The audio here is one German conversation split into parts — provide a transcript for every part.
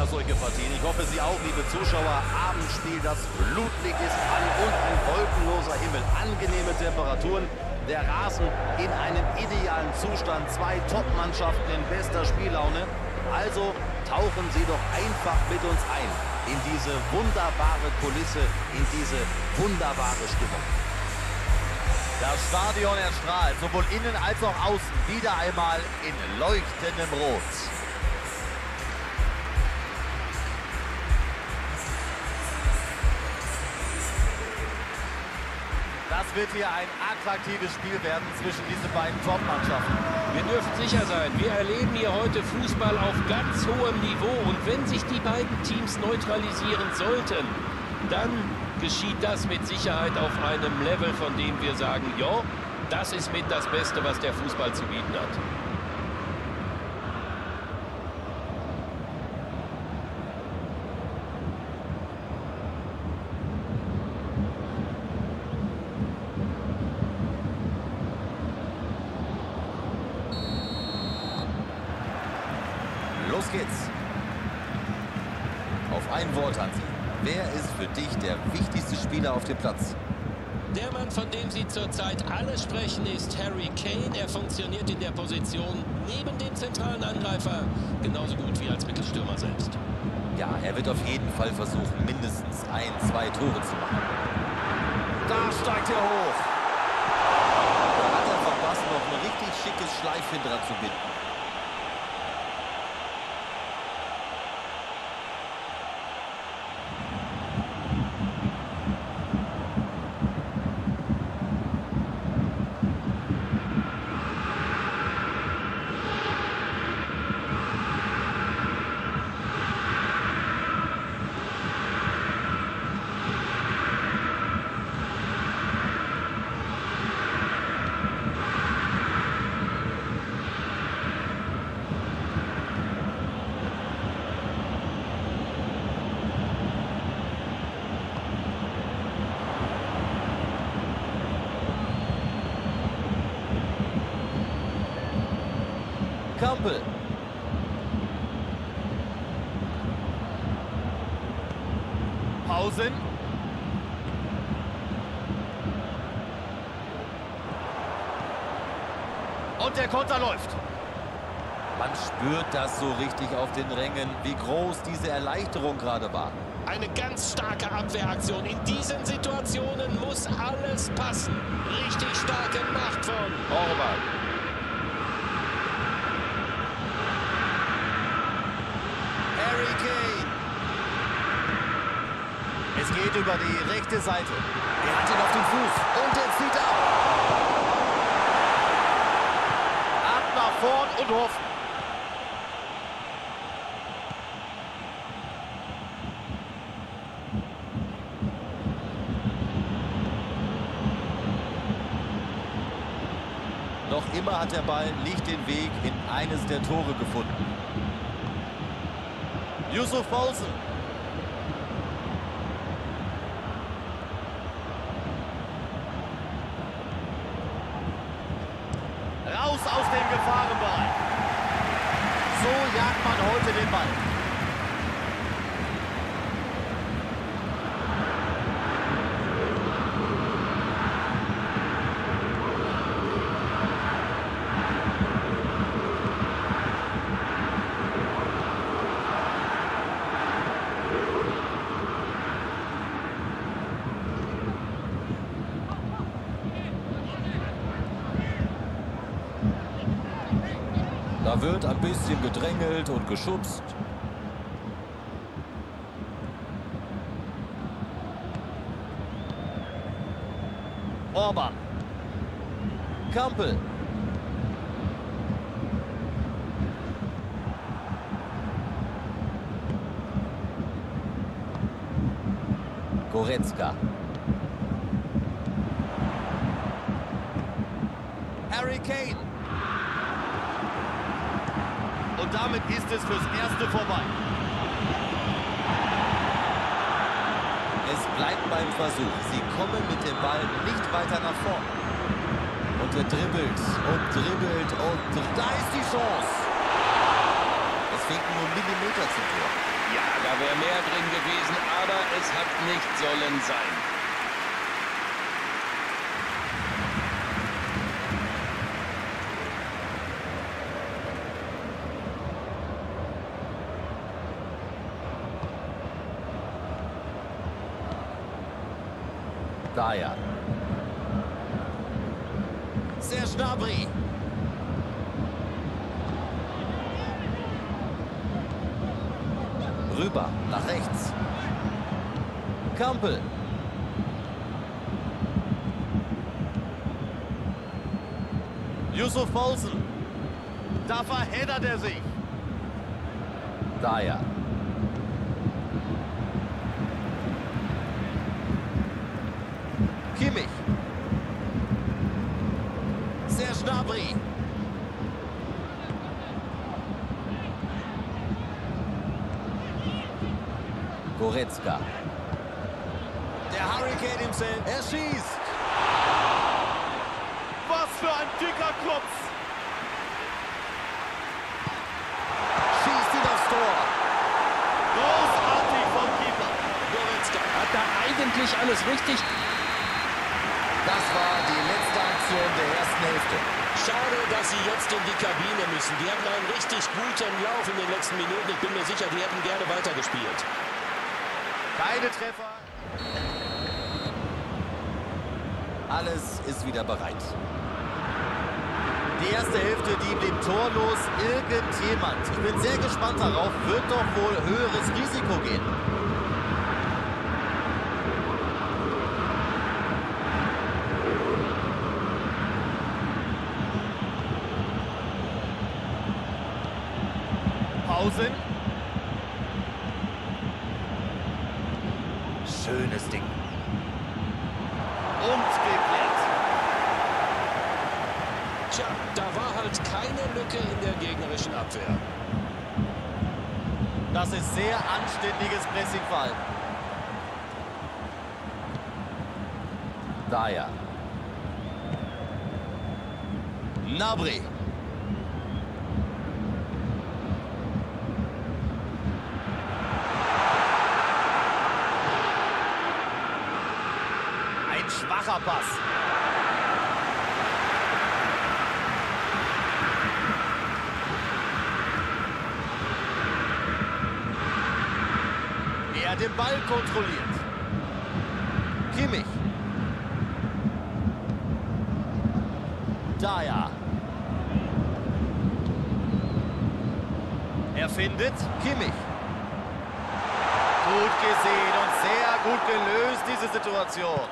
ja solche Partien. Ich hoffe, Sie auch, liebe Zuschauer. Abendspiel, das Flutlicht ist an und ein wolkenloser Himmel. Angenehme Temperaturen. Der Rasen in einem idealen Zustand. Zwei Top-Mannschaften in bester Spiellaune. Also tauchen Sie doch einfach mit uns ein in diese wunderbare Kulisse, in diese wunderbare Stimmung. Das Stadion erstrahlt, sowohl innen als auch außen, wieder einmal in leuchtendem Rot. Das wird hier ein attraktives Spiel werden zwischen diesen beiden Top-Mannschaften. Wir dürfen sicher sein, wir erleben hier heute Fußball auf ganz hohem Niveau. Und wenn sich die beiden Teams neutralisieren sollten, dann geschieht das mit Sicherheit auf einem Level, von dem wir sagen, ja, das ist mit das Beste, was der Fußball zu bieten hat. Los geht's. Auf ein Wort, Hansi. Wer ist für dich der wichtigste Spieler auf dem Platz? Der Mann, von dem Sie zurzeit alle sprechen, ist Harry Kane. Er funktioniert in der Position neben dem zentralen Angreifer genauso gut wie als Mittelstürmer selbst. Ja, er wird auf jeden Fall versuchen, mindestens 1, 2 Tore zu machen. Da steigt er hoch. Da hat er verpasst, noch ein richtig schickes Schleifchen dran zu binden. Kampel. Pausen. Und der Konter läuft. Man spürt das so richtig auf den Rängen, wie groß diese Erleichterung gerade war. Eine ganz starke Abwehraktion. In diesen Situationen muss alles passen. Richtig starke Macht von Orban. Es geht über die rechte Seite. Er hat ihn auf den Fuß. Und er zieht ab. Ab nach vorn und hoffen. Noch immer hat der Ball nicht den Weg in eines der Tore gefunden. Yusuf Poulsen. Raus aus dem Gefahrenbereich. So jagt man heute den Ball. Da wird ein bisschen gedrängelt und geschubst. Orban. Kampel. Goretzka. Harry Kane. Und damit ist es fürs Erste vorbei. Es bleibt beim Versuch. Sie kommen mit dem Ball nicht weiter nach vorn. Und er dribbelt und dribbelt und da ist die Chance. Es fehlt nur Millimeter zum Tor. Ja, Da wäre mehr drin gewesen, aber es hat nicht sollen sein. Dyer. Serge Gnabry. Rüber, nach rechts. Kampel. Yusuf Poulsen. Da verheddert er sich. Dyer. Kimmich. Serge Gnabry. Goretzka. Der Hurricane himself. Er schießt. Was für ein dicker Klopf. Schießt ihn aufs Tor. Großartig vom Keeper. Goretzka hat da eigentlich alles richtig. Das war die letzte Aktion der ersten Hälfte. Schade, dass sie jetzt in die Kabine müssen. Die hatten einen richtig guten Lauf in den letzten Minuten. Ich bin mir sicher, die hätten gerne weitergespielt. Beide Treffer. Alles ist wieder bereit. Die erste Hälfte, die blieb torlos. Irgendjemand, ich bin sehr gespannt darauf, wird doch wohl höheres Risiko gehen. Pausen. Schönes Ding. Und geklärt. Tja, da war halt keine Lücke in der gegnerischen Abwehr. Das ist sehr anständiges Pressingverhalten. Dyer. Gnabry. Ein schwacher Pass. Er den Ball kontrolliert. Kimmich. Dyer. Er findet Kimmich. Gut gesehen und sehr gut gelöst, diese Situation.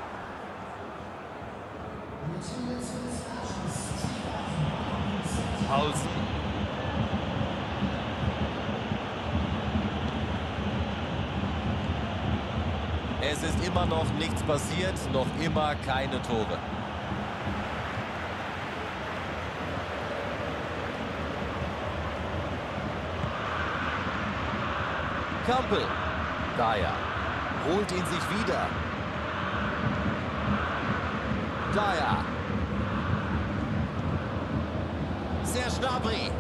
Poulsen. Es ist immer noch nichts passiert, noch immer keine Tore. Kampel. Dyer. Holt ihn sich wieder. Dyer. Serge Gnabry.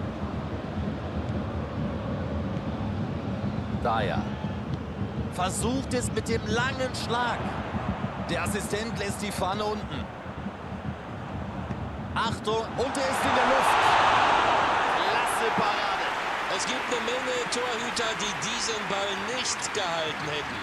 Dyer. Versucht es mit dem langen Schlag. Der Assistent lässt die Fahne unten. Achtung, und er ist in der Luft. Klasse Parade. Es gibt eine Menge Torhüter, die diesen Ball nicht gehalten hätten.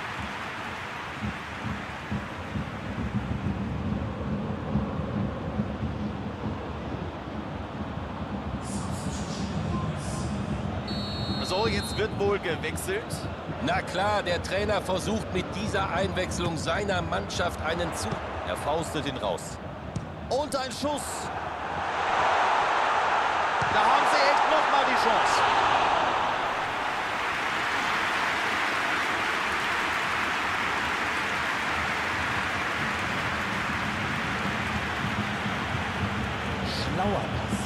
So, jetzt wird wohl gewechselt. Na klar, der Trainer versucht mit dieser Einwechslung seiner Mannschaft einen Zug. Er faustet ihn raus. Und ein Schuss. Da haben sie echt noch mal die Chance. Schlauer Pass.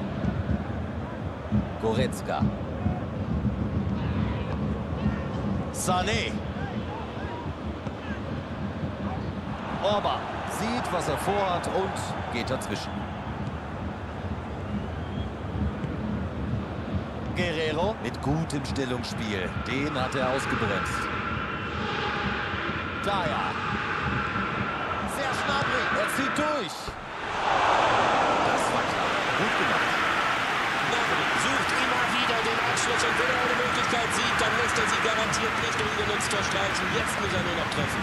Goretzka. Sané. Orba sieht, was er vorhat und geht dazwischen. Guerrero mit gutem Stellungsspiel. Den hat er ausgebremst. Dyer. Sehr schnabrig. Er zieht durch. Das war klar. Gut gemacht. Gnabry sucht immer wieder den Abschluss und wenn er eine Möglichkeit sieht, dann lässt er sie garantiert nicht ungenutzt verstreichen. Jetzt muss er nur noch treffen.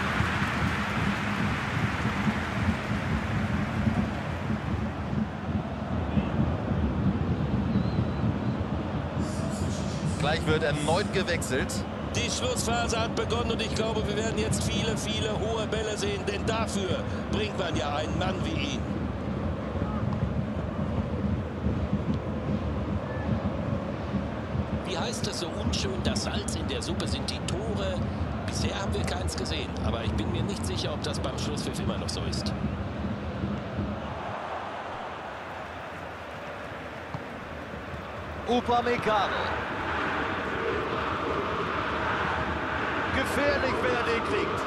Gleich wird erneut gewechselt. Die Schlussphase hat begonnen und ich glaube, wir werden jetzt viele, viele hohe Bälle sehen, denn dafür bringt man ja einen Mann wie ihn. Wie heißt es so unschön, das Salz in der Suppe sind die Tore. Bisher haben wir keins gesehen, aber ich bin mir nicht sicher, ob das beim Schlusspfiff immer noch so ist. Upamecano. Gefährlich, wenn er den kriegt.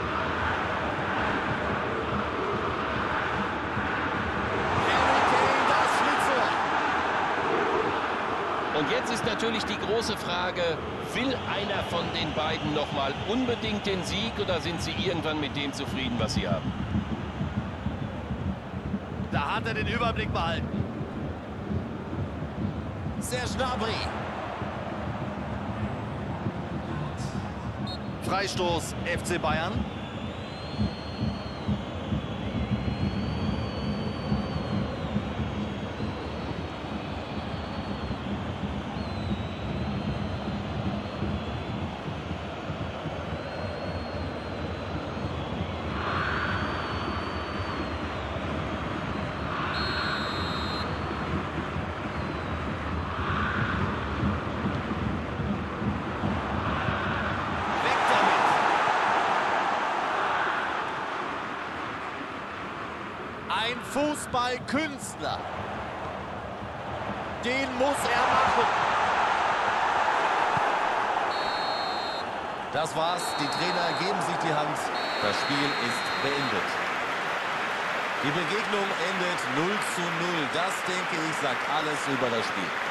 Harry Kane, das Schlitzohr. Und jetzt ist natürlich die große Frage, will einer von den beiden nochmal unbedingt den Sieg oder sind sie irgendwann mit dem zufrieden, was sie haben? Da hat er den Überblick behalten. Serge Gnabry. Freistoß FC Bayern. Ein Fußballkünstler. Den muss er machen. Das war's. Die Trainer geben sich die Hand. Das Spiel ist beendet. Die Begegnung endet 0:0. Das, denke ich, sagt alles über das Spiel.